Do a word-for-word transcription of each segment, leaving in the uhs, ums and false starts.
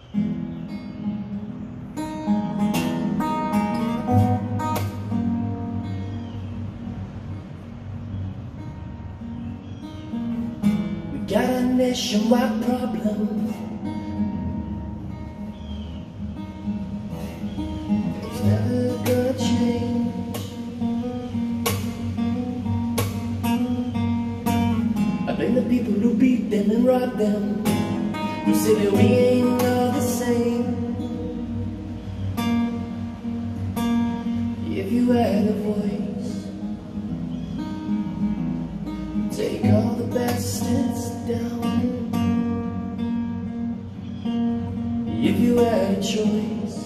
We got a nationwide problem. It's never gonna change. I blame the people who beat them and robbed them, who say that we ain't all the same. If you had a voice, take all the bastards down. If you had a choice,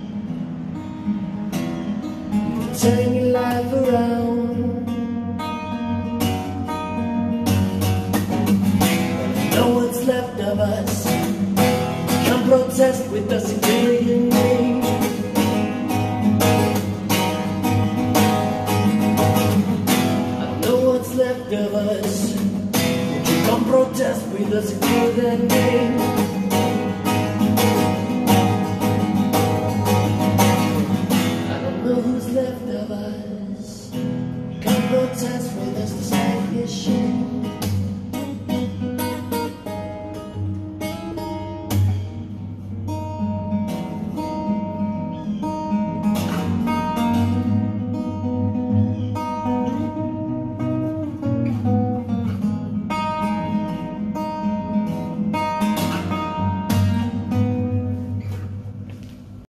turn your life around. No one's left of us. Come protest with us and clear your name. No one's left of us. Won't you come protest with us and clear their name? I don't know who's left of us. Come protest with us to save your shame.